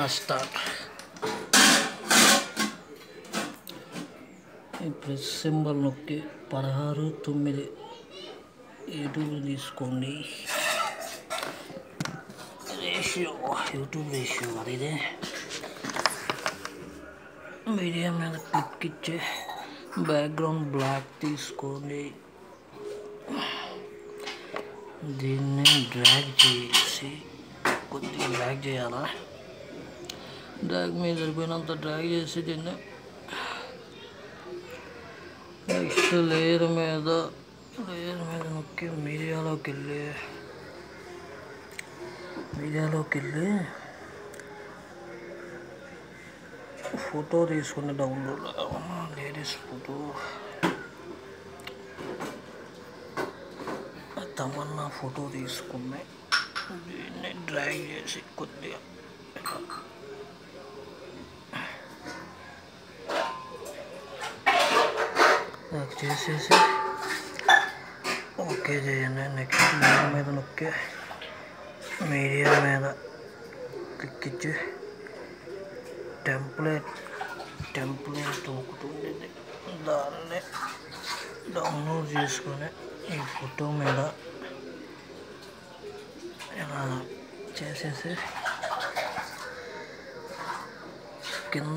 Start. ఈ press symbol నొక్కి 16:9 YouTube తీసుకోండి. రేషియో యూట్యూబ్ రేషియో అది ఇదే. మీడియా మీద క్లిక్ ఇచ్చి బ్యాక్గ్రౌండ్ బ్లాక్ తీసుకోండి. దీన్ని డ్రాగ్ చేసి కొద్దిగా డ్రాగ్ చేయాలా. డ్రాగ్ మీద సరిపోయినంత డ్రాగ్ చేసి దీన్ని నెక్స్ట్ లేయర్ మీద నొక్కి మీడియాలోకి వెళ్ళి ఫోటో తీసుకుని download ladies photo Tamannaa photo తీసుకుని దీన్ని డ్రాగ్ చేసి కొద్దిగా డ్రాగ్ చేసేసి ఓకే చేయండి. నెక్స్ట్ మీడియా మీద నొక్కి మీడియా మీద క్లిక్ ఇచ్చి టెంప్లెట్ ఒకటి ఉండేది దాన్ని డౌన్లోడ్ చేసుకొని ఈ ఫోటో మీద ఇలా చేసేసి కింద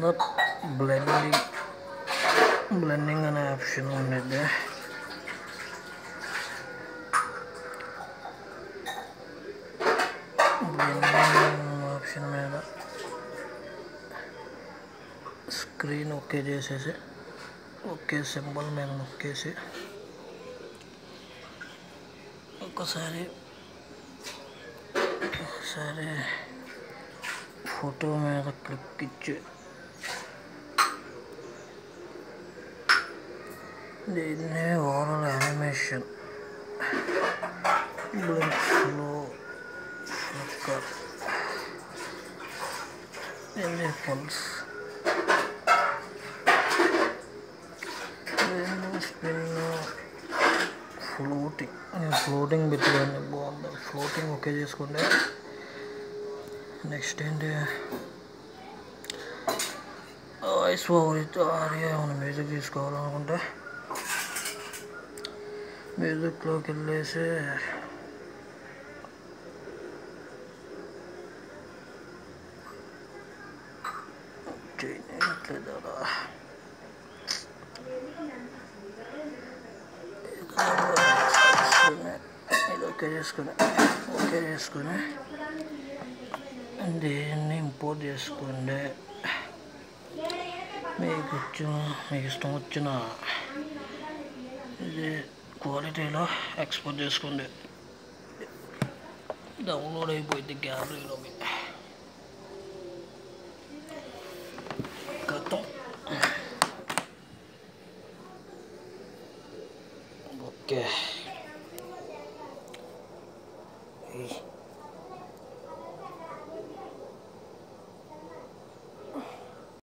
బ్లెండింగ్ అనే ఆప్షన్ ఉండేది. ఆప్షన్ మీద స్క్రీన్ ఓకే చేసేసి ఓకే సింబల్ మీద నొక్కేసి ఒకసారి ఫోటో మీద క్లిక్ ఇచ్చి దీన్ని overall animation blink slow flicker దీన్ని పల్స్ స్పిన్ ఫ్లోటింగ్ పెట్టుకోండి. బాగుంది ఫ్లోటింగ్ ఓకే చేసుకోండి. నెక్స్ట్ ఏంటి వాయిస్ ఓవర్ ఆడియో ఏమైనా మ్యూజిక్ తీసుకోవాలనుకుంటే మ్యూజిక్లోకి వెళ్ళేసి చేయట్లేదు ఇది ఓకే చేసుకొని దీన్ని ఇంపోర్ట్ చేసుకోండి. మీకు ఇష్టం వచ్చిన ఇది క్వాలిటీలో ఎక్స్పోర్ట్ చేసుకోండి. డౌన్లోడ్ అయిపోయింది గ్యాలరీలో కథం. ఓకే